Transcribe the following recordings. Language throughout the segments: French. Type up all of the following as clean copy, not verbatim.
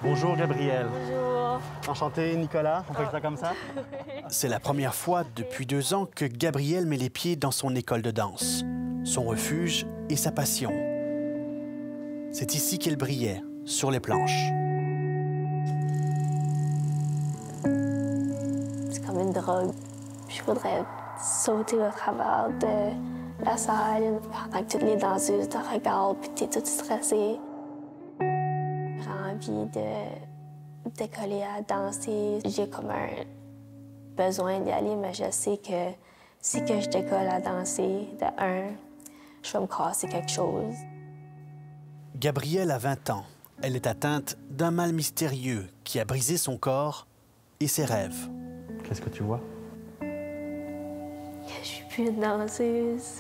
Bonjour Gabrielle. Bonjour. Enchanté Nicolas, on fait ça comme ça? C'est la première fois depuis 2 ans que Gabrielle met les pieds dans son école de danse, son refuge et sa passion. C'est ici qu'elle brillait, sur les planches. C'est comme une drogue. Je voudrais sauter au travers de la salle pendant que toutes les danseuses te regardent puis t'es toute stressée. J'ai envie de coller à danser. J'ai comme un besoin d'y aller, mais je sais que si que je décolle à danser, je vais me casser quelque chose. Gabrielle a 20 ans. Elle est atteinte d'un mal mystérieux qui a brisé son corps et ses rêves. Qu'est-ce que tu vois? Que je suis plus une danseuse.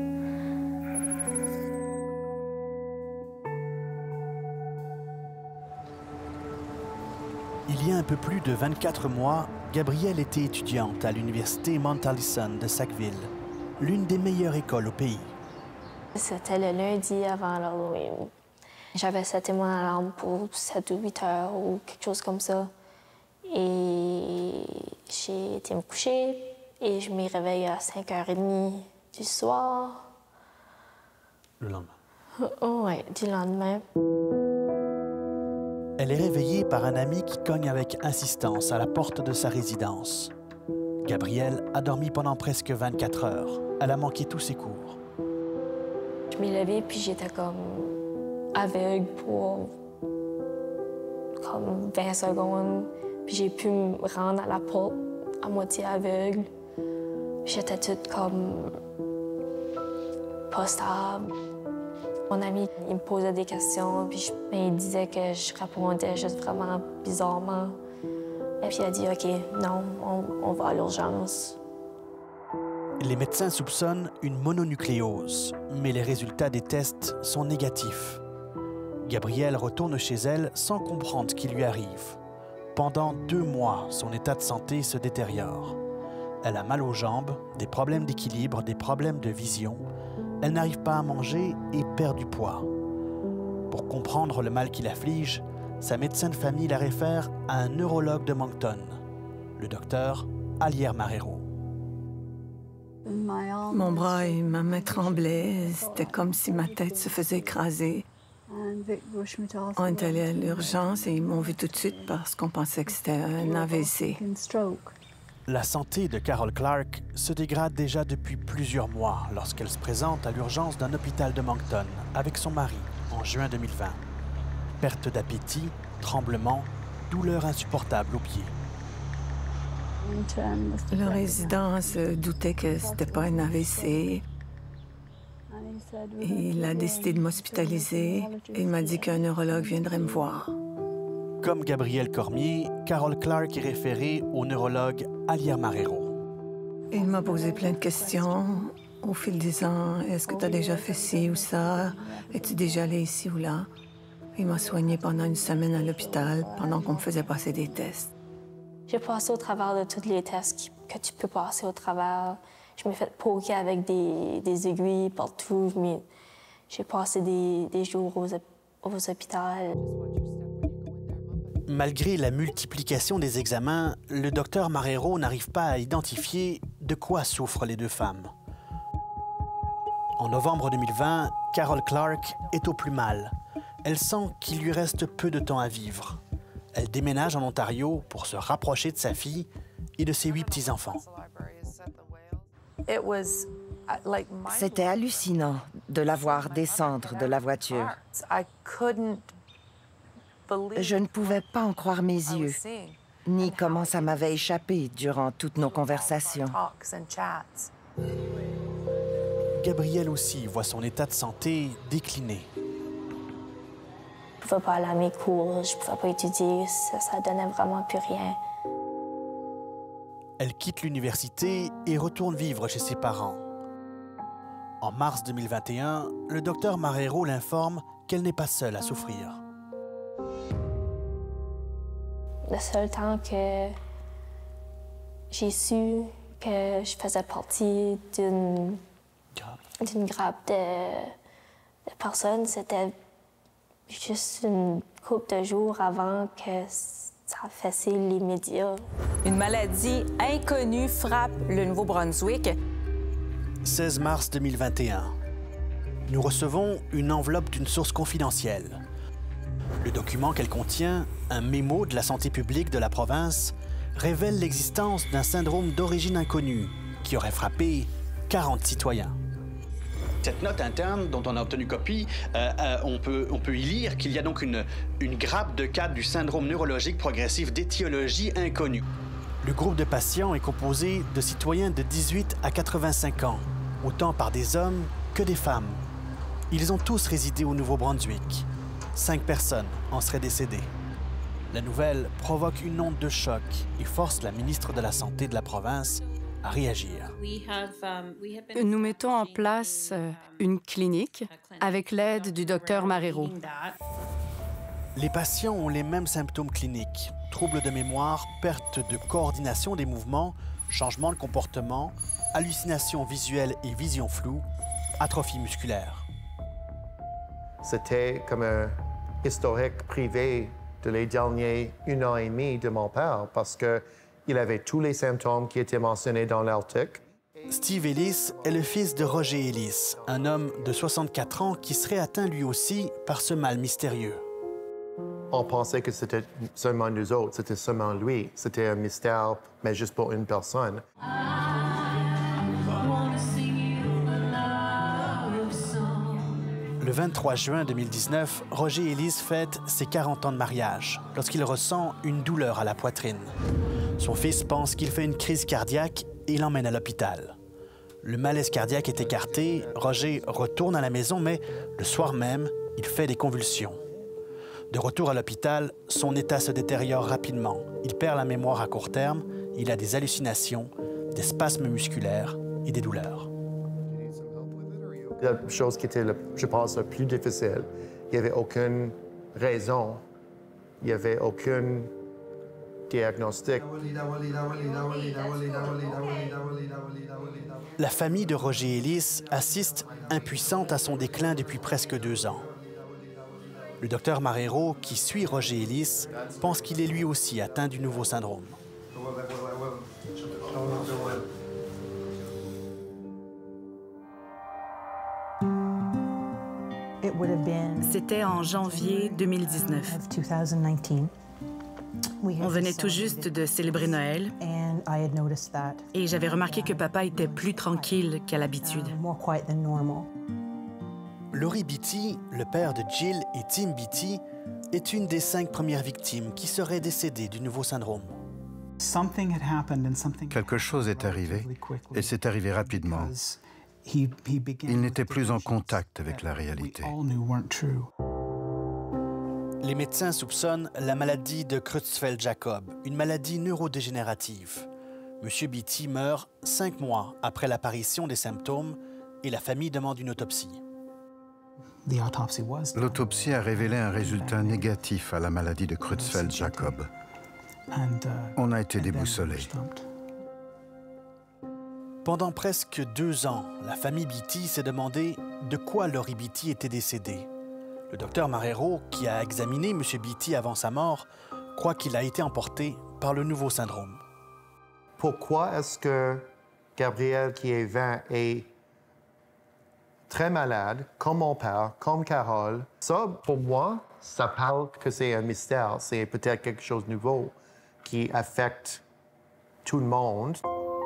Il y a un peu plus de 24 mois, Gabrielle était étudiante à l'université Mount Allison de Sackville, l'une des meilleures écoles au pays. C'était le lundi avant l'Halloween. J'avais seté mon alarme pour 7 ou 8 heures ou quelque chose comme ça. Et j'ai été me coucher et je m'y réveille à 5h30 du soir. Le lendemain. Oui, du lendemain. Elle est réveillée par un ami qui cogne avec insistance à la porte de sa résidence. Gabrielle a dormi pendant presque 24 heures. Elle a manqué tous ses cours. Je m'ai levée puis j'étais comme aveugle pour comme 20 secondes. Puis j'ai pu me rendre à la porte à moitié aveugle. J'étais toute comme pas stable. Mon ami, il me posait des questions, puis il disait que je répondais juste vraiment bizarrement. Et puis il a dit, OK, non, on va à l'urgence. Les médecins soupçonnent une mononucléose, mais les résultats des tests sont négatifs. Gabrielle retourne chez elle sans comprendre ce qui lui arrive. Pendant 2 mois, son état de santé se détériore. Elle a mal aux jambes, des problèmes d'équilibre, des problèmes de vision. Elle n'arrive pas à manger et perd du poids. Pour comprendre le mal qui l'afflige, sa médecin de famille la réfère à un neurologue de Moncton, le docteur Alier Marrero. Mon bras et ma main tremblaient. C'était comme si ma tête se faisait écraser. On est allé à l'urgence et ils m'ont vu tout de suite parce qu'on pensait que c'était un AVC. La santé de Carol Clark se dégrade déjà depuis plusieurs mois lorsqu'elle se présente à l'urgence d'un hôpital de Moncton avec son mari en juin 2020. Perte d'appétit, tremblements, douleurs insupportables aux pieds. Le résident se doutait que c'était pas un AVC. Il a décidé de m'hospitaliser. Il m'a dit qu'un neurologue viendrait me voir. Comme Gabrielle Cormier, Carol Clark est référée au neurologue Alier Marrero. Il m'a posé plein de questions au fil des ans. Est-ce que tu as déjà fait ci ou ça? Es-tu déjà allé ici ou là? Il m'a soignée pendant une semaine à l'hôpital pendant qu'on me faisait passer des tests. J'ai passé au travers de tous les tests que tu peux passer au travers. Je m'ai fait poker avec des aiguilles partout. J'ai passé des jours aux hôpitaux. Malgré la multiplication des examens, le docteur Marrero n'arrive pas à identifier de quoi souffrent les 2 femmes. En novembre 2020, Carol Clark est au plus mal. Elle sent qu'il lui reste peu de temps à vivre. Elle déménage en Ontario pour se rapprocher de sa fille et de ses 8 petits-enfants. C'était hallucinant de la voir descendre de la voiture. Je ne pouvais pas en croire mes yeux, ni comment ça m'avait échappé durant toutes nos conversations. Gabrielle aussi voit son état de santé décliner. Je ne pouvais pas aller à mes cours, je ne pouvais pas étudier, ça donnait vraiment plus rien. Elle quitte l'université et retourne vivre chez ses parents. En mars 2021, le docteur Marrero l'informe qu'elle n'est pas seule à souffrir. Le seul temps que j'ai su que je faisais partie d'une grappe de personnes, c'était Juste une couple de jours avant que ça fasse les médias. Une maladie inconnue frappe le Nouveau-Brunswick. 16 mars 2021. Nous recevons une enveloppe d'une source confidentielle. Le document qu'elle contient, un mémo de la santé publique de la province, révèle l'existence d'un syndrome d'origine inconnue qui aurait frappé 40 citoyens. Cette note interne dont on a obtenu copie, on peut y lire qu'il y a donc une grappe de cas du syndrome neurologique progressif d'étiologie inconnue. Le groupe de patients est composé de citoyens de 18 à 85 ans, autant par des hommes que des femmes. Ils ont tous résidé au Nouveau-Brunswick. 5 personnes en seraient décédées. La nouvelle provoque une onde de choc et force la ministre de la Santé de la province à réagir. Nous mettons en place une clinique avec l'aide du docteur Marrero. Les patients ont les mêmes symptômes cliniques: troubles de mémoire, perte de coordination des mouvements, changement de comportement, hallucinations visuelles et vision floue, atrophie musculaire. C'était comme un historique privé de les derniers 1 an et demi de mon père parce qu'il avait tous les symptômes qui étaient mentionnés dans l'article. Steve Ellis est le fils de Roger Ellis, un homme de 64 ans qui serait atteint lui aussi par ce mal mystérieux. On pensait que c'était seulement nous autres, c'était seulement lui. C'était un mystère, mais juste pour une personne. Le 23 juin 2019, Roger Ellis fête ses 40 ans de mariage lorsqu'il ressent une douleur à la poitrine. Son fils pense qu'il fait une crise cardiaque et l'emmène à l'hôpital. Le malaise cardiaque est écarté, Roger retourne à la maison, mais le soir même, il fait des convulsions. De retour à l'hôpital, son état se détériore rapidement. Il perd la mémoire à court terme, il a des hallucinations, des spasmes musculaires et des douleurs. La chose qui était, je pense, la plus difficile, il n'y avait aucune raison, il n'y avait aucun diagnostic. La famille de Roger Ellis assiste impuissante à son déclin depuis presque 2 ans. Le docteur Marrero, qui suit Roger Ellis, pense qu'il est lui aussi atteint du nouveau syndrome. C'était en janvier 2019. On venait tout juste de célébrer Noël et j'avais remarqué que papa était plus tranquille qu'à l'habitude. Laurie Beatty, le père de Jill et Tim Beatty, est une des 5 premières victimes qui seraient décédées du nouveau syndrome. Quelque chose est arrivé, et c'est arrivé rapidement. Il n'était plus en contact avec la réalité. Les médecins soupçonnent la maladie de Creutzfeldt-Jakob, une maladie neurodégénérative. M. Beatty meurt 5 mois après l'apparition des symptômes et la famille demande une autopsie. L'autopsie a révélé un résultat négatif à la maladie de Creutzfeldt-Jakob. On a été déboussolés. Pendant presque 2 ans, la famille Beatty s'est demandé de quoi Laurie Beatty était décédée. Le docteur Marrero, qui a examiné M. Beatty avant sa mort, croit qu'il a été emporté par le nouveau syndrome. Pourquoi est-ce que Gabriel, qui est 20, est très malade, comme mon père, comme Carole? Ça, pour moi, ça parle que c'est un mystère. C'est peut-être quelque chose de nouveau qui affecte tout le monde.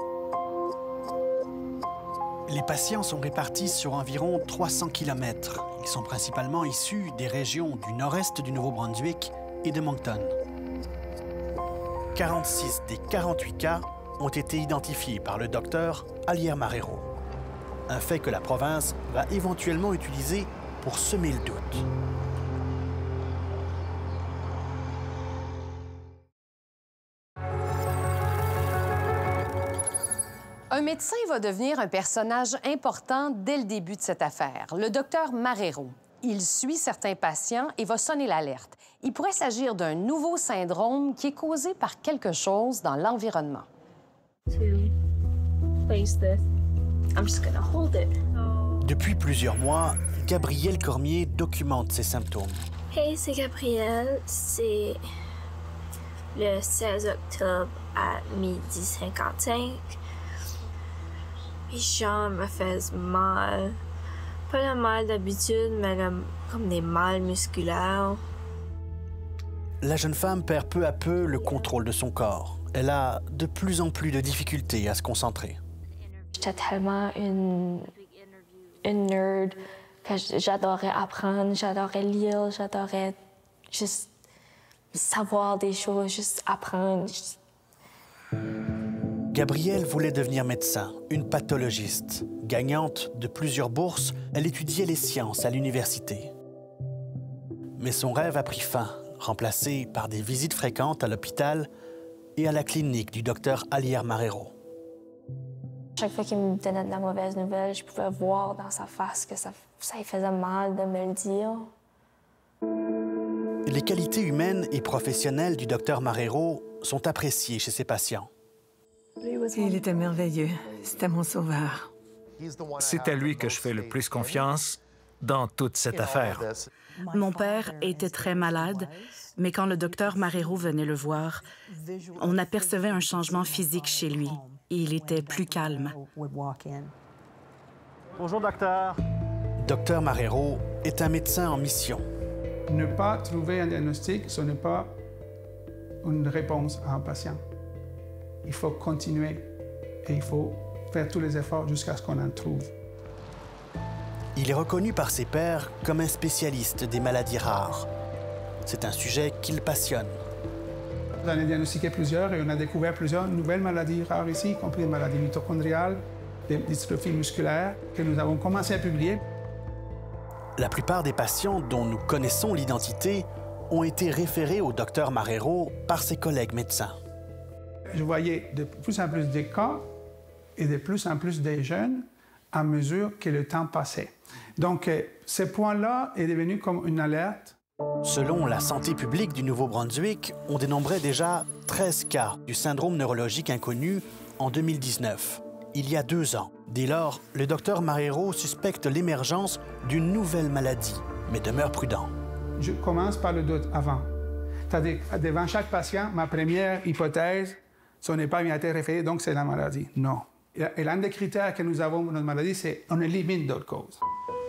Les patients sont répartis sur environ 300 km. Ils sont principalement issus des régions du nord-est du Nouveau-Brunswick et de Moncton. 46 des 48 cas ont été identifiés par le docteur Alier Marrero. Un fait que la province va éventuellement utiliser pour semer le doute. Un médecin va devenir un personnage important dès le début de cette affaire, le docteur Marrero. Il suit certains patients et va sonner l'alerte. Il pourrait s'agir d'un nouveau syndrome qui est causé par quelque chose dans l'environnement. Depuis plusieurs mois, Gabrielle Cormier documente ses symptômes. Hey, c'est Gabrielle. C'est le 16 octobre à 12h55. Mes jambes me faisaient mal. Pas le mal d'habitude, mais comme des mal musculaires. La jeune femme perd peu à peu le contrôle de son corps. Elle a de plus en plus de difficultés à se concentrer. J'étais tellement une nerd que j'adorais apprendre, j'adorais lire, j'adorais juste savoir des choses, juste apprendre. Gabrielle voulait devenir médecin, une pathologiste. Gagnante de plusieurs bourses, elle étudiait les sciences à l'université. Mais son rêve a pris fin, remplacé par des visites fréquentes à l'hôpital et à la clinique du docteur Alier Marrero. Chaque fois qu'il me donnait de la mauvaise nouvelle, je pouvais voir dans sa face que ça lui faisait mal de me le dire. Les qualités humaines et professionnelles du docteur Marrero sont appréciées chez ses patients. Il était merveilleux. C'était mon sauveur. C'est à lui que je fais le plus confiance dans toute cette affaire. Mon père était très malade, mais quand le docteur Marrero venait le voir, on apercevait un changement physique chez lui. Il était plus calme. Bonjour, docteur. Docteur Marrero est un médecin en mission. Ne pas trouver un diagnostic, ce n'est pas une réponse à un patient. Il faut continuer et il faut faire tous les efforts jusqu'à ce qu'on en trouve. Il est reconnu par ses pairs comme un spécialiste des maladies rares. C'est un sujet qui le passionne. On a diagnostiqué plusieurs et on a découvert plusieurs nouvelles maladies rares ici, y compris des maladies mitochondriales, des dystrophies musculaires, que nous avons commencé à publier. La plupart des patients dont nous connaissons l'identité ont été référés au docteur Marrero par ses collègues médecins. Je voyais de plus en plus de cas et de plus en plus de jeunes à mesure que le temps passait. Donc, ce point-là est devenu comme une alerte. Selon la santé publique du Nouveau-Brunswick, on dénombrait déjà 13 cas du syndrome neurologique inconnu en 2019, il y a 2 ans. Dès lors, le docteur Marrero suspecte l'émergence d'une nouvelle maladie, mais demeure prudent. Je commence par le doute avant. C'est-à-dire, devant chaque patient, ma première hypothèse, ce n'est pas une été référée, donc c'est la maladie. Non. Et l'un des critères que nous avons pour notre maladie, c'est qu'on élimine d'autres causes.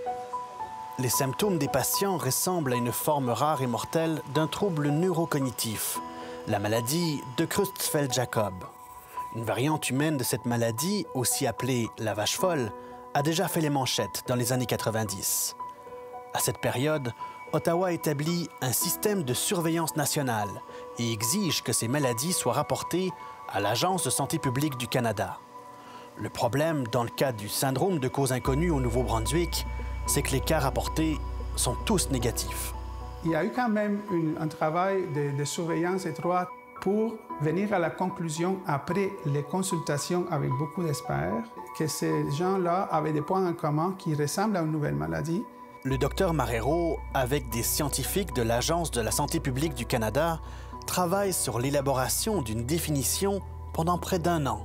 Les symptômes des patients ressemblent à une forme rare et mortelle d'un trouble neurocognitif, la maladie de Creutzfeldt-Jakob. Une variante humaine de cette maladie, aussi appelée la vache folle, a déjà fait les manchettes dans les années 90. À cette période, Ottawa établit un système de surveillance nationale et exige que ces maladies soient rapportées à l'Agence de santé publique du Canada. Le problème, dans le cas du syndrome de cause inconnue au Nouveau-Brunswick, c'est que les cas rapportés sont tous négatifs. Il y a eu quand même un travail de surveillance étroite pour venir à la conclusion, après les consultations avec beaucoup d'experts, que ces gens-là avaient des points en commun qui ressemblent à une nouvelle maladie. Le docteur Marrero, avec des scientifiques de l'Agence de la santé publique du Canada, travaille sur l'élaboration d'une définition pendant près d'1 an.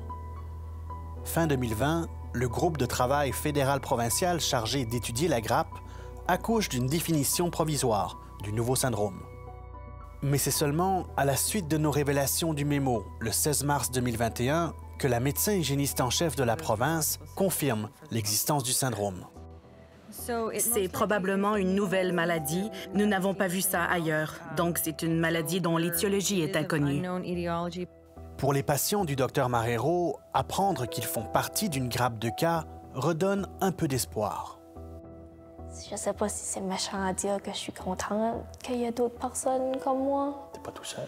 Fin 2020, le groupe de travail fédéral-provincial chargé d'étudier la grappe accouche d'une définition provisoire du nouveau syndrome. Mais c'est seulement à la suite de nos révélations du mémo, le 16 mars 2021, que la médecin hygiéniste en chef de la province confirme l'existence du syndrome. C'est probablement une nouvelle maladie. Nous n'avons pas vu ça ailleurs. Donc, c'est une maladie dont l'étiologie est inconnue. Pour les patients du docteur Marrero, apprendre qu'ils font partie d'une grappe de cas redonne un peu d'espoir. Je ne sais pas si c'est méchant à dire que je suis contente qu'il y ait d'autres personnes comme moi. T'es pas tout seul?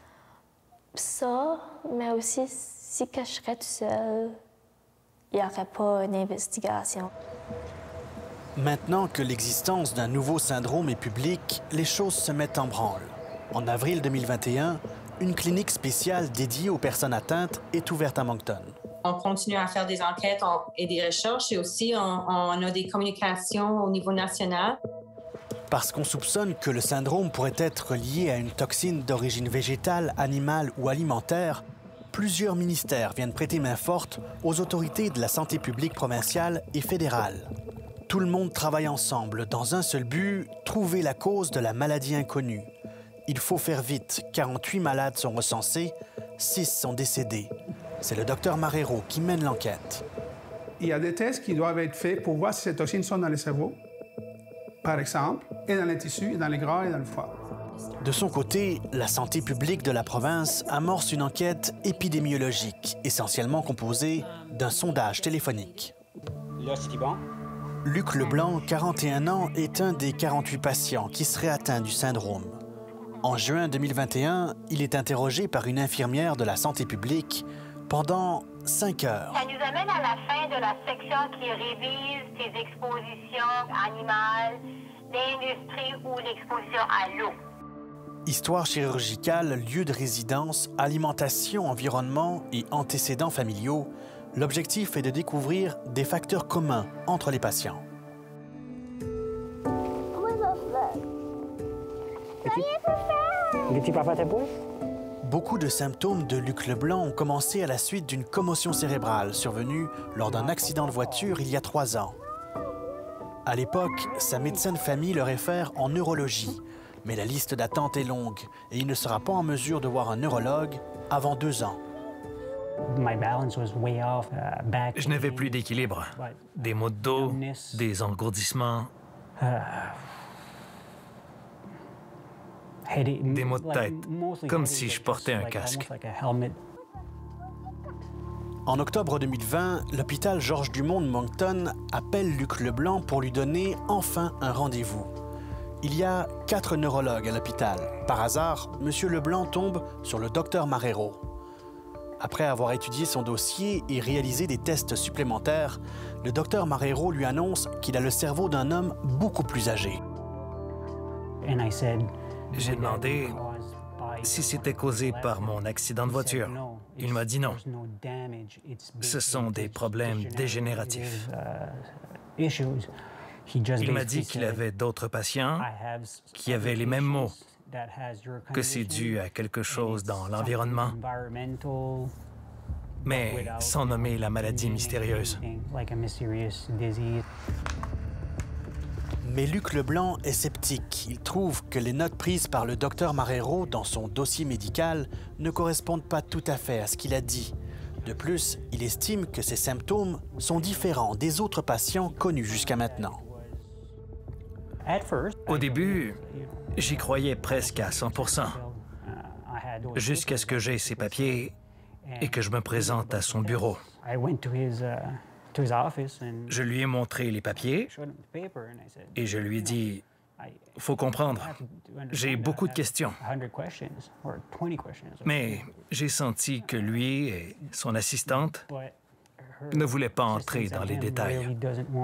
Ça, mais aussi, si que je serais tout seul, il n'y aurait pas une investigation. Maintenant que l'existence d'un nouveau syndrome est publique, les choses se mettent en branle. En avril 2021, une clinique spéciale dédiée aux personnes atteintes est ouverte à Moncton. On continue à faire des enquêtes et des recherches et aussi on a des communications au niveau national. Parce qu'on soupçonne que le syndrome pourrait être lié à une toxine d'origine végétale, animale ou alimentaire, plusieurs ministères viennent prêter main forte aux autorités de la santé publique provinciale et fédérale. Tout le monde travaille ensemble dans un seul but, trouver la cause de la maladie inconnue. Il faut faire vite, 48 malades sont recensés, 6 sont décédés. C'est le docteur Marrero qui mène l'enquête. Il y a des tests qui doivent être faits pour voir si ces toxines sont dans le cerveau, par exemple, et dans les tissus, et dans les gras et dans le foie. De son côté, la santé publique de la province amorce une enquête épidémiologique, essentiellement composée d'un sondage téléphonique. Là, c'est bon. Luc Leblanc, 41 ans, est un des 48 patients qui seraient atteints du syndrome. En juin 2021, il est interrogé par une infirmière de la santé publique pendant 5 heures. Ça nous amène à la fin de la section qui révise tes expositions animales, l'industrie ou l'exposition à l'eau. Histoire chirurgicale, lieu de résidence, alimentation, environnement et antécédents familiaux, l'objectif est de découvrir des facteurs communs entre les patients. Beaucoup de symptômes de Luc Leblanc ont commencé à la suite d'une commotion cérébrale survenue lors d'un accident de voiture il y a 3 ans. À l'époque, sa médecin de famille le réfère en neurologie, mais la liste d'attente est longue et il ne sera pas en mesure de voir un neurologue avant 2 ans. Je n'avais plus d'équilibre. Des maux de dos, des engourdissements, des maux de tête, comme si je portais un casque. En octobre 2020, l'hôpital Georges Dumont de Moncton appelle Luc Leblanc pour lui donner enfin un rendez-vous. Il y a 4 neurologues à l'hôpital. Par hasard, M. Leblanc tombe sur le docteur Marrero. Après avoir étudié son dossier et réalisé des tests supplémentaires, le docteur Marrero lui annonce qu'il a le cerveau d'un homme beaucoup plus âgé. J'ai demandé si c'était causé par mon accident de voiture. Il m'a dit non. Ce sont des problèmes dégénératifs. Il m'a dit qu'il avait d'autres patients qui avaient les mêmes maux, que c'est dû à quelque chose dans l'environnement, mais sans nommer la maladie mystérieuse. Mais Luc Leblanc est sceptique. Il trouve que les notes prises par le docteur Marrero dans son dossier médical ne correspondent pas tout à fait à ce qu'il a dit. De plus, il estime que ces symptômes sont différents des autres patients connus jusqu'à maintenant. Au début, j'y croyais presque à 100%, jusqu'à ce que j'aie ses papiers et que je me présente à son bureau. Je lui ai montré les papiers et je lui ai dit « Faut comprendre, j'ai beaucoup de questions. » Mais j'ai senti que lui et son assistante ne voulaient pas entrer dans les détails.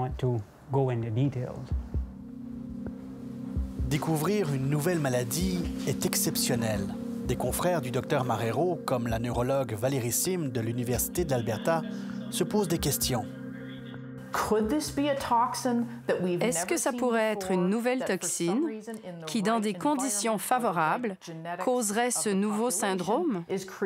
Découvrir une nouvelle maladie est exceptionnel. Des confrères du docteur Marrero, comme la neurologue Valérie Sim de l'Université d'Alberta, se posent des questions. Est-ce que ça pourrait être une nouvelle toxine qui, dans des conditions favorables, causerait ce nouveau syndrome?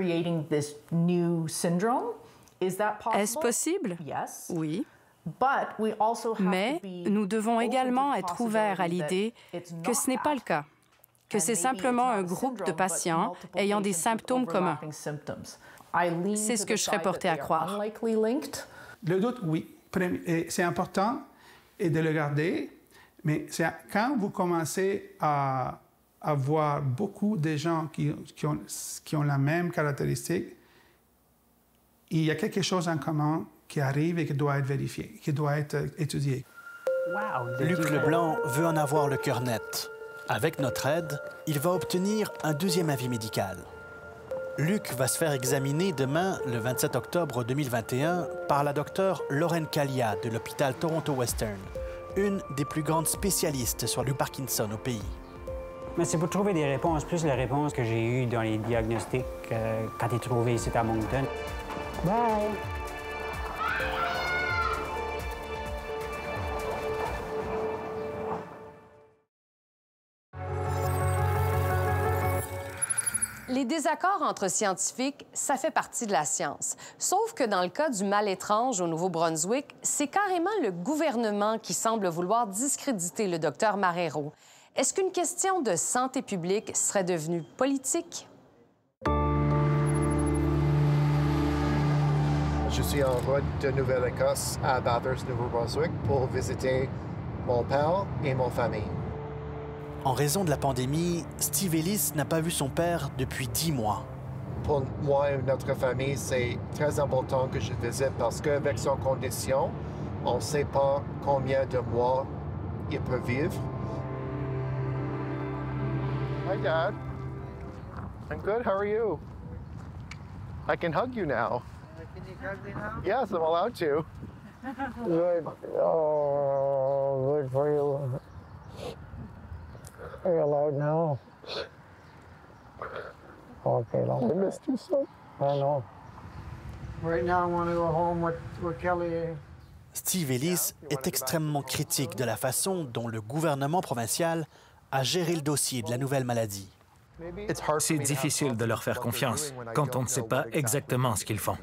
Est-ce possible? Oui. Mais nous devons également être ouverts à l'idée que ce n'est pas le cas, que c'est simplement un groupe de patients ayant des symptômes communs. C'est ce que je serais portée à croire. Le doute, oui. C'est important de le garder, mais quand vous commencez à voir beaucoup de gens qui ont la même caractéristique, il y a quelque chose en commun qui arrive et qui doit être vérifié, qui doit être étudié. Luc Leblanc veut en avoir le cœur net. Avec notre aide, il va obtenir un 2e avis médical. Luc va se faire examiner demain, le 27 octobre 2021, par la docteure Lauren Kalia de l'hôpital Toronto Western, une des plus grandes spécialistes sur le Parkinson au pays. Mais c'est pour trouver des réponses, plus les réponses que j'ai eues dans les diagnostics quand tu es trouvé ici à Moncton. Bye! Les désaccords entre scientifiques, ça fait partie de la science. Sauf que dans le cas du mal étrange au Nouveau-Brunswick, c'est carrément le gouvernement qui semble vouloir discréditer le docteur Marrero. Est-ce qu'une question de santé publique serait devenue politique? Je suis en route de Nouvelle-Écosse à Bathurst, Nouveau-Brunswick, pour visiter mon père et mon famille. En raison de la pandémie, Steve Ellis n'a pas vu son père depuis 10 mois. Pour moi et notre famille, c'est très important que je visite parce qu'avec son condition, on ne sait pas combien de mois il peut vivre. Hi, Dad. I'm good. How are you? I can hug you now. Can you hug me now? Yes, I'm allowed to. Good. Oh, good for you. Are you allowed now? Okay, long. I missed you so. I know. Right now, I want to go home with Kelly. Steve Ellis est extrêmement critique de la façon dont le gouvernement provincial a géré le dossier de la nouvelle maladie. C'est difficile de leur faire confiance quand on ne sait pas exactement ce qu'ils font.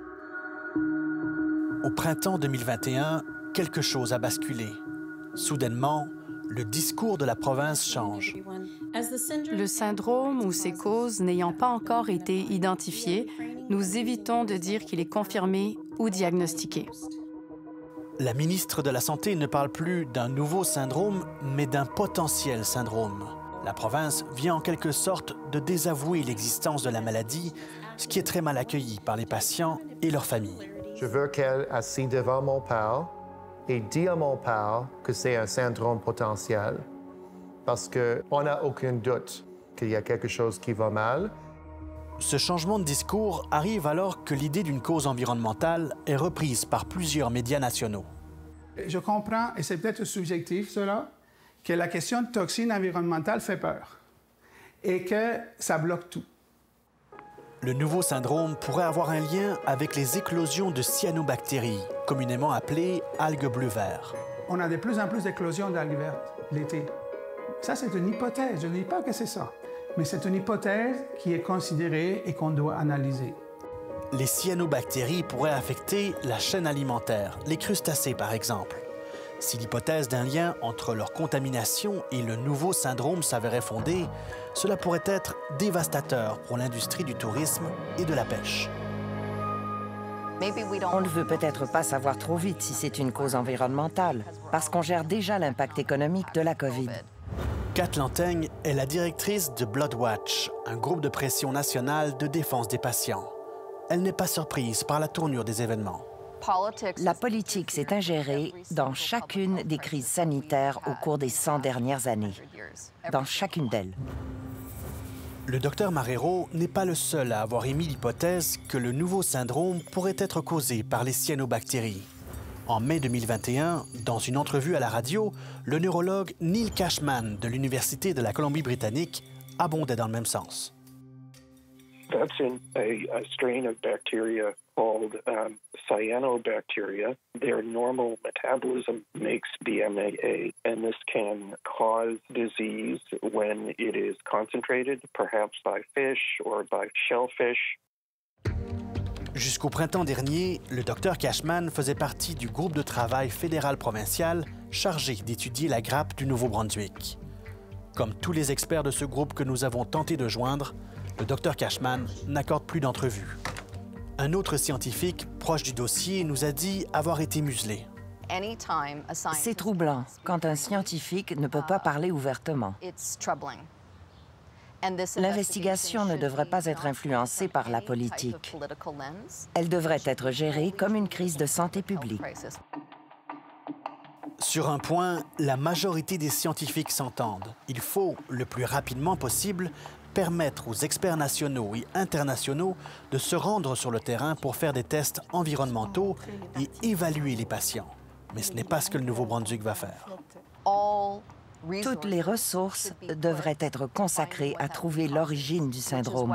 Au printemps 2021, quelque chose a basculé. Soudainement, le discours de la province change. Le syndrome ou ses causes n'ayant pas encore été identifiées, nous évitons de dire qu'il est confirmé ou diagnostiqué. La ministre de la Santé ne parle plus d'un nouveau syndrome, mais d'un potentiel syndrome. La province vient en quelque sorte de désavouer l'existence de la maladie, ce qui est très mal accueilli par les patients et leurs familles. Je veux qu'elle assise devant mon père et dise à mon père que c'est un syndrome potentiel parce qu'on n'a aucun doute qu'il y a quelque chose qui va mal. Ce changement de discours arrive alors que l'idée d'une cause environnementale est reprise par plusieurs médias nationaux. Je comprends, et c'est peut-être subjectif cela, que la question de toxines environnementales fait peur et que ça bloque tout. Le nouveau syndrome pourrait avoir un lien avec les éclosions de cyanobactéries, communément appelées algues bleu-vert. On a de plus en plus d'éclosions d'algues vertes l'été. Ça, c'est une hypothèse. Je ne dis pas que c'est ça, mais c'est une hypothèse qui est considérée et qu'on doit analyser. Les cyanobactéries pourraient affecter la chaîne alimentaire, les crustacés par exemple. Si l'hypothèse d'un lien entre leur contamination et le nouveau syndrome s'avérait fondée, cela pourrait être dévastateur pour l'industrie du tourisme et de la pêche. On ne veut peut-être pas savoir trop vite si c'est une cause environnementale, parce qu'on gère déjà l'impact économique de la COVID. Kat Lantaigne est la directrice de Bloodwatch, un groupe de pression nationale de défense des patients. Elle n'est pas surprise par la tournure des événements. La politique s'est ingérée dans chacune des crises sanitaires au cours des 100 dernières années, dans chacune d'elles. Le docteur Marrero n'est pas le seul à avoir émis l'hypothèse que le nouveau syndrome pourrait être causé par les cyanobactéries. En mai 2021, dans une entrevue à la radio, le neurologue Neil Cashman de l'Université de la Colombie-Britannique abondait dans le même sens. That's in a strain of bacteria called cyanobacteria. Their normal metabolism makes BMAA, and this can cause disease when it is concentrated, perhaps by fish or by shellfish. Jusqu'au printemps dernier, le docteur Cashman faisait partie du groupe de travail fédéral-provincial chargé d'étudier la grappe du Nouveau-Brunswick. Comme tous les experts de ce groupe que nous avons tenté de joindre, le docteur Cashman n'accorde plus d'entrevues. Un autre scientifique proche du dossier nous a dit avoir été muselé. C'est troublant quand un scientifique ne peut pas parler ouvertement. L'investigation ne devrait pas être influencée par la politique. Elle devrait être gérée comme une crise de santé publique. Sur un point, la majorité des scientifiques s'entendent. Il faut, le plus rapidement possible, permettre aux experts nationaux et internationaux de se rendre sur le terrain pour faire des tests environnementaux et évaluer les patients. Mais ce n'est pas ce que le Nouveau-Brunswick va faire. Toutes les ressources devraient être consacrées à trouver l'origine du syndrome.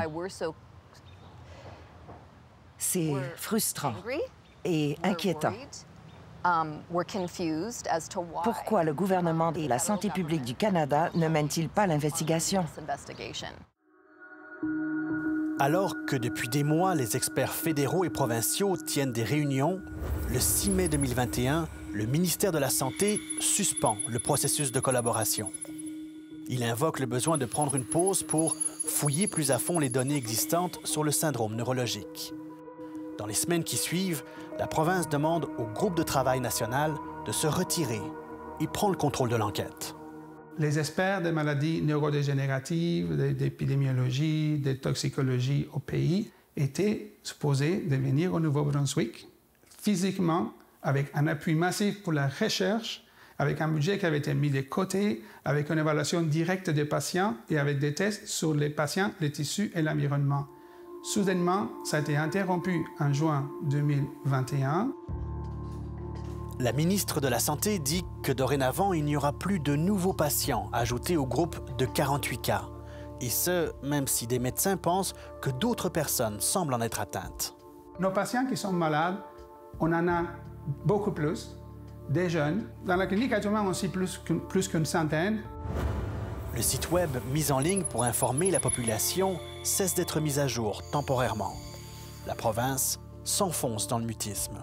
C'est frustrant et inquiétant. Pourquoi le gouvernement et la santé publique du Canada ne mènent-ils pas l'investigation? Alors que depuis des mois, les experts fédéraux et provinciaux tiennent des réunions, le 6 mai 2021, le ministère de la Santé suspend le processus de collaboration. Il invoque le besoin de prendre une pause pour fouiller plus à fond les données existantes sur le syndrome neurologique. Dans les semaines qui suivent, la province demande au groupe de travail national de se retirer et prend le contrôle de l'enquête. Les experts des maladies neurodégénératives, d'épidémiologie, de toxicologie au pays étaient supposés de venir au Nouveau-Brunswick physiquement avec un appui massif pour la recherche, avec un budget qui avait été mis de côté, avec une évaluation directe des patients et avec des tests sur les patients, les tissus et l'environnement. Soudainement, ça a été interrompu en juin 2021. La ministre de la Santé dit que dorénavant, il n'y aura plus de nouveaux patients ajoutés au groupe de 48 cas. Et ce, même si des médecins pensent que d'autres personnes semblent en être atteintes. Nos patients qui sont malades, on en a beaucoup plus, des jeunes. Dans la clinique actuellement, on sait plus qu'une centaine. Le site web mis en ligne pour informer la population cesse d'être mis à jour temporairement. La province s'enfonce dans le mutisme.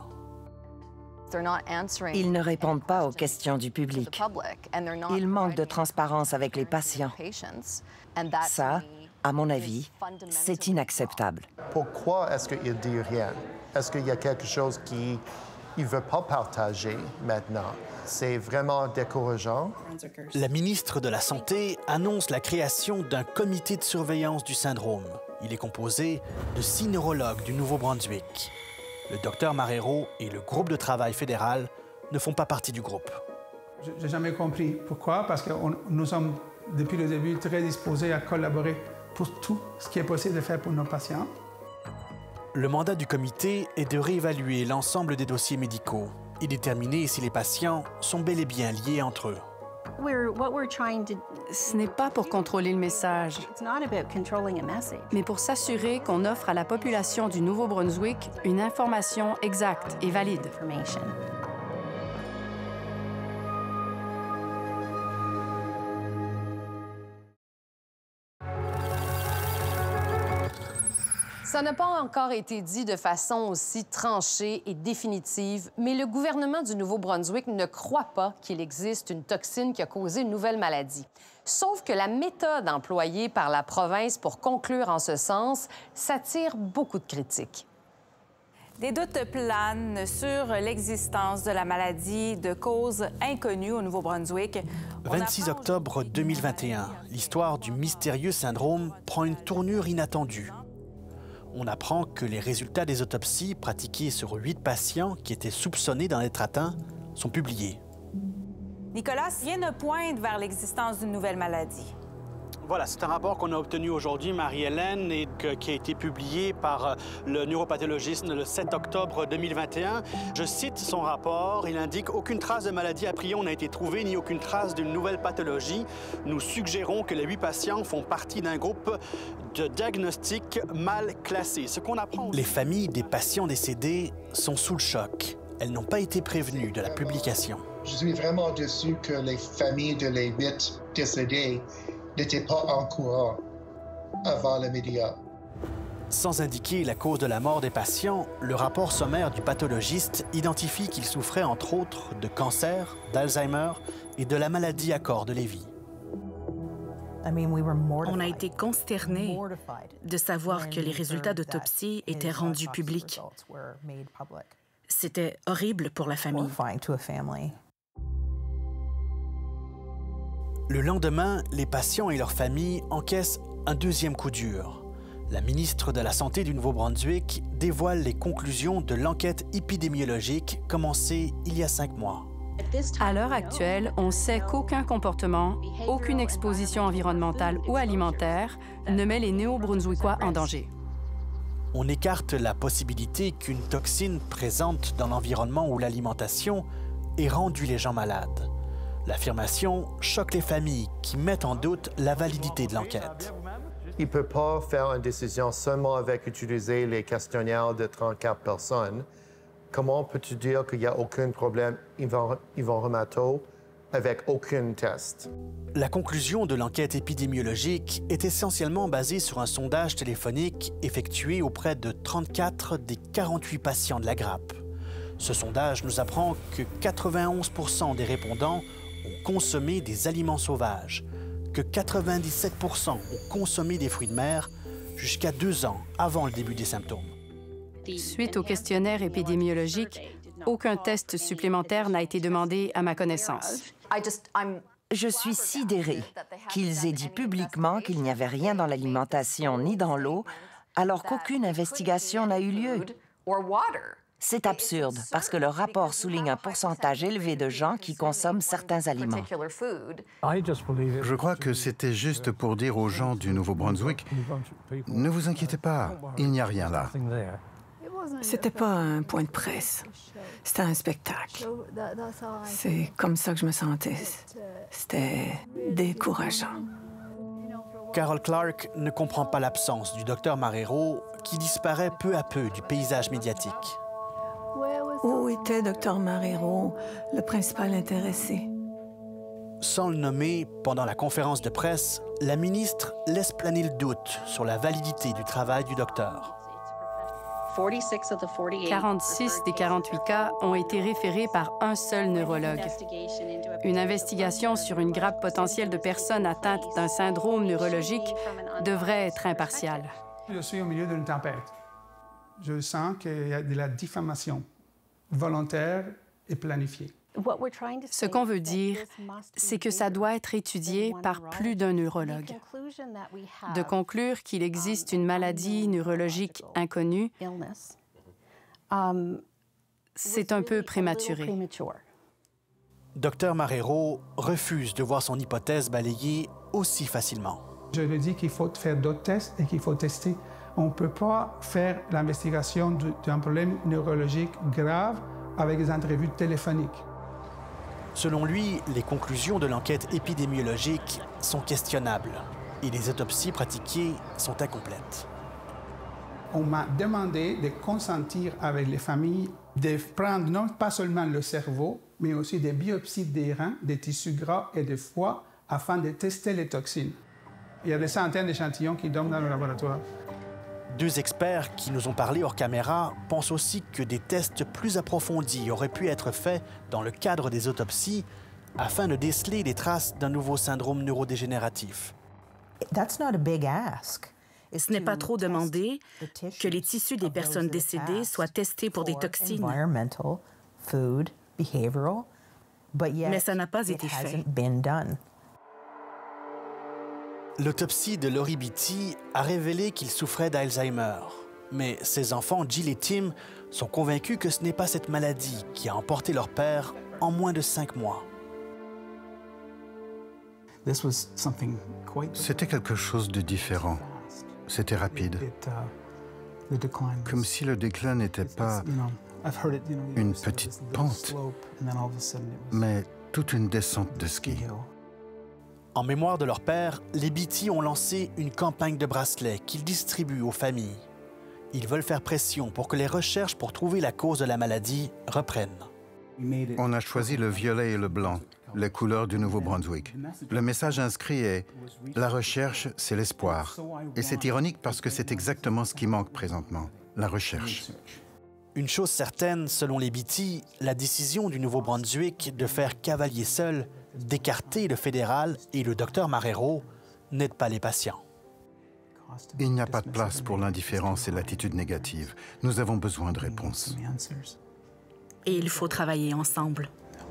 Ils ne répondent pas aux questions du public. Ils manquent de transparence avec les patients. Ça, à mon avis, c'est inacceptable. Pourquoi est-ce qu'il ne dit rien? Est-ce qu'il y a quelque chose qu'il ne veut pas partager maintenant? C'est vraiment décourageant. La ministre de la Santé annonce la création d'un comité de surveillance du syndrome. Il est composé de 6 neurologues du Nouveau-Brunswick. Le docteur Marrero et le groupe de travail fédéral ne font pas partie du groupe. Je n'ai jamais compris pourquoi, parce que nous sommes, depuis le début, très disposés à collaborer pour tout ce qui est possible de faire pour nos patients. Le mandat du comité est de réévaluer l'ensemble des dossiers médicaux et déterminer si les patients sont bel et bien liés entre eux. Ce n'est pas pour contrôler le message, mais pour s'assurer qu'on offre à la population du Nouveau-Brunswick une information exacte et valide. Ça n'a pas encore été dit de façon aussi tranchée et définitive, mais le gouvernement du Nouveau-Brunswick ne croit pas qu'il existe une toxine qui a causé une nouvelle maladie. Sauf que la méthode employée par la province pour conclure en ce sens s'attire beaucoup de critiques. Des doutes planent sur l'existence de la maladie de cause inconnue au Nouveau-Brunswick. 26 octobre 2021, l'histoire du mystérieux syndrome prend une tournure inattendue. On apprend que les résultats des autopsies pratiquées sur 8 patients qui étaient soupçonnés d'en être atteints sont publiés. Nicolas, rien ne pointe vers l'existence d'une nouvelle maladie. Voilà, c'est un rapport qu'on a obtenu aujourd'hui, Marie-Hélène, et qui a été publié par le neuropathologiste le 7 octobre 2021. Je cite son rapport. Il indique « Aucune trace de maladie a priori n'a été trouvée, ni aucune trace d'une nouvelle pathologie. Nous suggérons que les 8 patients font partie d'un groupe de diagnostic mal classé. » Ce qu'on apprend... Les familles des patients décédés sont sous le choc. Elles n'ont pas été prévenues de la publication. Je suis vraiment déçu que les familles de les 8 décédés n'étaient pas en courant avant les médias. Sans indiquer la cause de la mort des patients, le rapport sommaire du pathologiste identifie qu'il souffrait entre autres de cancer, d'Alzheimer et de la maladie à corps de Lévy. On a été consternés de savoir que les résultats d'autopsie étaient rendus publics. C'était horrible pour la famille. Le lendemain, les patients et leurs familles encaissent un deuxième coup dur. La ministre de la Santé du Nouveau-Brunswick dévoile les conclusions de l'enquête épidémiologique commencée il y a 5 mois. À l'heure actuelle, on sait qu'aucun comportement, aucune exposition environnementale ou alimentaire ne met les Néo-Brunswickois en danger. On écarte la possibilité qu'une toxine présente dans l'environnement ou l'alimentation ait rendu les gens malades. L'affirmation choque les familles qui mettent en doute la validité de l'enquête. Il ne peut pas faire une décision seulement avec utiliser les questionnaires de 34 personnes. Comment peux-tu dire qu'il n'y a aucun problème environnemental avec aucun test. La conclusion de l'enquête épidémiologique est essentiellement basée sur un sondage téléphonique effectué auprès de 34 des 48 patients de la grappe. Ce sondage nous apprend que 91% des répondants ont consommé des aliments sauvages, que 97% ont consommé des fruits de mer jusqu'à 2 ans avant le début des symptômes. Suite au questionnaire épidémiologique, aucun test supplémentaire n'a été demandé à ma connaissance. Je suis sidérée qu'ils aient dit publiquement qu'il n'y avait rien dans l'alimentation ni dans l'eau, alors qu'aucune investigation n'a eu lieu. C'est absurde, parce que le rapport souligne un pourcentage élevé de gens qui consomment certains aliments. Je crois que c'était juste pour dire aux gens du Nouveau-Brunswick, ne vous inquiétez pas, il n'y a rien là. C'était pas un point de presse. C'était un spectacle. C'est comme ça que je me sentais. C'était décourageant. Carol Clark ne comprend pas l'absence du docteur Marrero, qui disparaît peu à peu du paysage médiatique. Où était Dr Marrero, le principal intéressé? Sans le nommer, pendant la conférence de presse, la ministre laisse planer le doute sur la validité du travail du docteur. 46 des 48 cas ont été référés par un seul neurologue. Une investigation sur une grappe potentielle de personnes atteintes d'un syndrome neurologique devrait être impartiale. Je suis au milieu d'une tempête. Je sens qu'il y a de la diffamation volontaire et planifiée. Ce qu'on veut dire, c'est que ça doit être étudié par plus d'un neurologue. De conclure qu'il existe une maladie neurologique inconnue, c'est un peu prématuré. Dr Marrero refuse de voir son hypothèse balayée aussi facilement. Je lui dis qu'il faut faire d'autres tests et qu'il faut tester. On ne peut pas faire l'investigation d'un problème neurologique grave avec des entrevues téléphoniques. Selon lui, les conclusions de l'enquête épidémiologique sont questionnables et les autopsies pratiquées sont incomplètes. On m'a demandé de consentir avec les familles de prendre non pas seulement le cerveau, mais aussi des biopsies des reins, des tissus gras et des foie afin de tester les toxines. Il y a des centaines d'échantillons qui dorment dans le laboratoire. 2 experts qui nous ont parlé hors caméra pensent aussi que des tests plus approfondis auraient pu être faits dans le cadre des autopsies afin de déceler les traces d'un nouveau syndrome neurodégénératif. Ce n'est pas trop demandé que les tissus des personnes décédées soient testés pour des toxines. Mais ça n'a pas été fait. L'autopsie de Laurie Beatty a révélé qu'il souffrait d'Alzheimer. Mais ses enfants, Jill et Tim, sont convaincus que ce n'est pas cette maladie qui a emporté leur père en moins de 5 mois. C'était quelque chose de différent. C'était rapide. Comme si le déclin n'était pas une petite pente, mais toute une descente de ski. En mémoire de leur père, les Beatty ont lancé une campagne de bracelets qu'ils distribuent aux familles. Ils veulent faire pression pour que les recherches pour trouver la cause de la maladie reprennent. On a choisi le violet et le blanc, les couleurs du Nouveau-Brunswick. Le message inscrit est « La recherche, c'est l'espoir ». Et c'est ironique parce que c'est exactement ce qui manque présentement, la recherche. Une chose certaine, selon les Beatty, la décision du Nouveau-Brunswick de faire cavalier seul, d'écarter le fédéral et le docteur Marrero n'aide pas les patients. Il n'y a pas de place pour l'indifférence et l'attitude négative. Nous avons besoin de réponses. Et il faut travailler ensemble.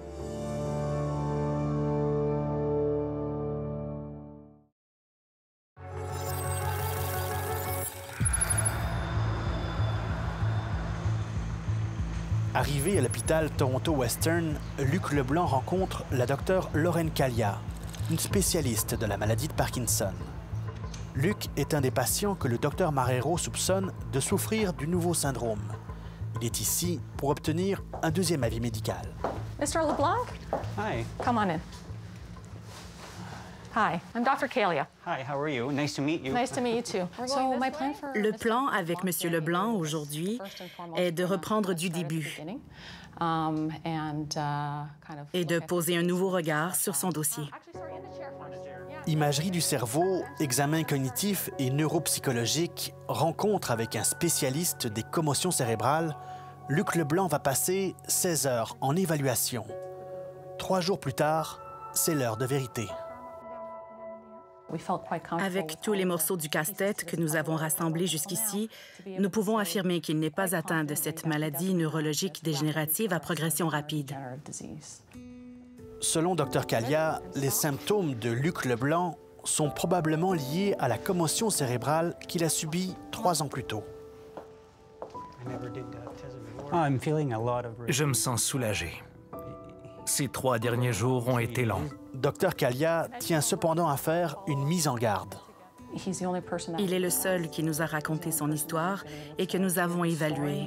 Arrivé à l'hôpital Toronto Western, Luc Leblanc rencontre la docteure Lorraine Kalia, une spécialiste de la maladie de Parkinson. Luc est un des patients que le docteur Marrero soupçonne de souffrir du nouveau syndrome. Il est ici pour obtenir un deuxième avis médical. Mr. LeBlanc? Hi. Come on in. Hi, I'm Dr. Kalia. Hi, how are you? Nice to meet you. Nice to meet you too. So my plan for Le plan avec M. Leblanc aujourd'hui est de reprendre du début et de poser un nouveau regard sur son dossier. Imagerie du cerveau, examen cognitif et neuropsychologique, rencontre avec un spécialiste des commotions cérébrales, Luc Leblanc va passer 16 heures en évaluation. 3 jours plus tard, c'est l'heure de vérité. Avec tous les morceaux du casse-tête que nous avons rassemblés jusqu'ici, nous pouvons affirmer qu'il n'est pas atteint de cette maladie neurologique dégénérative à progression rapide. Selon Dr Kalia, les symptômes de Luc Leblanc sont probablement liés à la commotion cérébrale qu'il a subie 3 ans plus tôt. Je me sens soulagé. Ces 3 derniers jours ont été longs. Dr Kalia tient cependant à faire une mise en garde. Il est le seul qui nous a raconté son histoire et que nous avons évalué.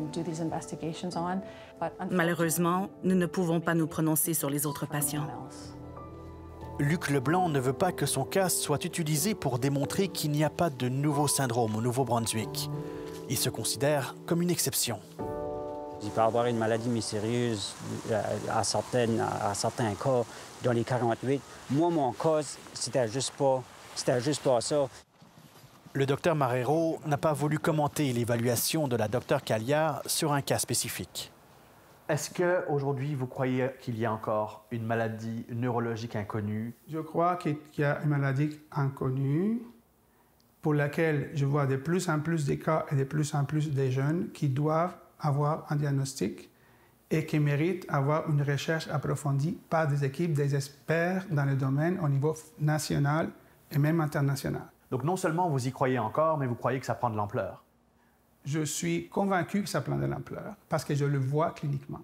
Malheureusement, nous ne pouvons pas nous prononcer sur les autres patients. Luc Leblanc ne veut pas que son cas soit utilisé pour démontrer qu'il n'y a pas de nouveau syndrome au Nouveau-Brunswick. Il se considère comme une exception. Il peut avoir une maladie mystérieuse à certains cas, dans les 48. Moi, mon cas, c'était juste pas ça. Le docteur Marrero n'a pas voulu commenter l'évaluation de la docteure Kalia sur un cas spécifique. Est-ce qu'aujourd'hui, vous croyez qu'il y a encore une maladie neurologique inconnue? Je crois qu'il y a une maladie inconnue pour laquelle je vois de plus en plus de cas et de plus en plus de jeunes qui doivent avoir un diagnostic et qui méritent avoir une recherche approfondie par des équipes, des experts dans le domaine au niveau national et même international. Donc non seulement vous y croyez encore, mais vous croyez que ça prend de l'ampleur? Je suis convaincu que ça prend de l'ampleur parce que je le vois cliniquement.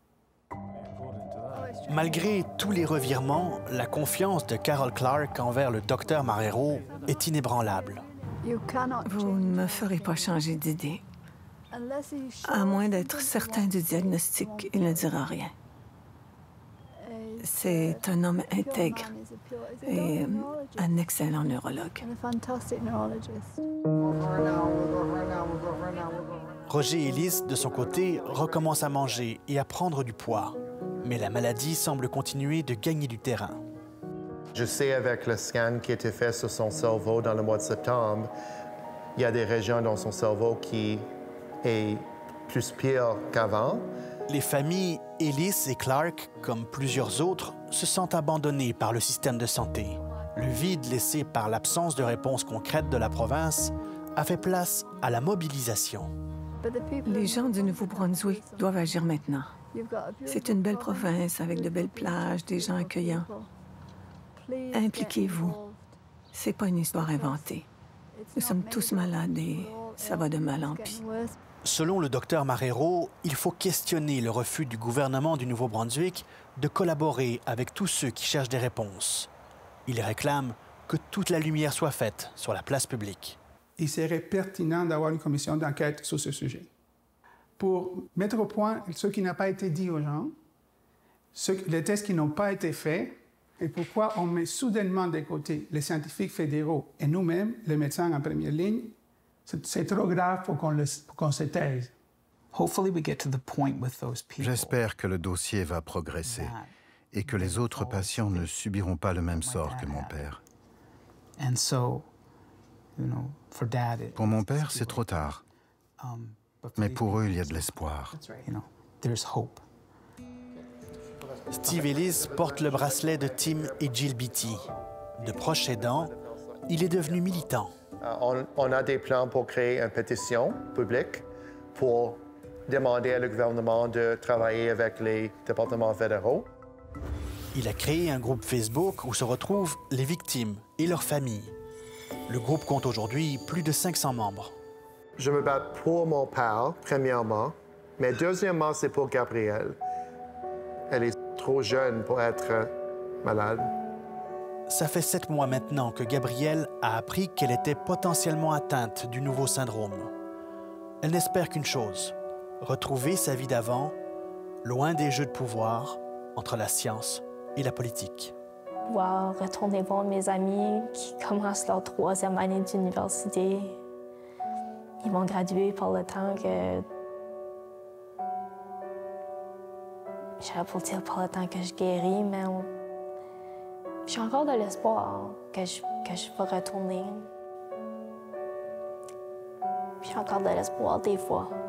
Malgré tous les revirements, la confiance de Carol Clark envers le docteur Marrero est inébranlable. Vous ne me ferez pas changer d'idée. À moins d'être certain du diagnostic, il ne dira rien. C'est un homme intègre et un excellent neurologue. Roger Ellis, de son côté, recommence à manger et à prendre du poids. Mais la maladie semble continuer de gagner du terrain. Je sais avec le scan qui a été fait sur son cerveau dans le mois de septembre, il y a des régions dans son cerveau qui est plus pire qu'avant. Les familles Ellis et Clark, comme plusieurs autres, se sentent abandonnées par le système de santé. Le vide laissé par l'absence de réponse concrète de la province a fait place à la mobilisation. Les gens du Nouveau-Brunswick doivent agir maintenant. C'est une belle province avec de belles plages, des gens accueillants. Impliquez-vous. C'est pas une histoire inventée. Nous sommes tous malades et ça va de mal en pis. Selon le docteur Marrero, il faut questionner le refus du gouvernement du Nouveau-Brunswick de collaborer avec tous ceux qui cherchent des réponses. Il réclame que toute la lumière soit faite sur la place publique. Il serait pertinent d'avoir une commission d'enquête sur ce sujet pour mettre au point ce qui n'a pas été dit aux gens, les tests qui n'ont pas été faits et pourquoi on met soudainement de côté les scientifiques fédéraux et nous-mêmes, les médecins en première ligne. C'est trop grave pour qu'on se taise. J'espère que le dossier va progresser et que les autres patients ne subiront pas le même sort que mon père. Pour mon père, c'est trop tard. Mais pour eux, il y a de l'espoir. Steve Ellis porte le bracelet de Tim et Jill Beattie. De proche aidant, il est devenu militant. On a des plans pour créer une pétition publique pour demander au gouvernement de travailler avec les départements fédéraux. Il a créé un groupe Facebook où se retrouvent les victimes et leurs familles. Le groupe compte aujourd'hui plus de 500 membres. Je me bats pour mon père, premièrement, mais deuxièmement, c'est pour Gabrielle. Elle est trop jeune pour être malade. Ça fait 7 mois maintenant que Gabrielle a appris qu'elle était potentiellement atteinte du nouveau syndrome. Elle n'espère qu'une chose, retrouver sa vie d'avant, loin des jeux de pouvoir entre la science et la politique. pouvoir retourner voir mes amis qui commencent leur 3e année d'université. Ils vont graduer par le temps que... J'allais pas dire par le temps que je guéris, mais j'ai encore de l'espoir que je vais retourner. J'ai encore de l'espoir des fois.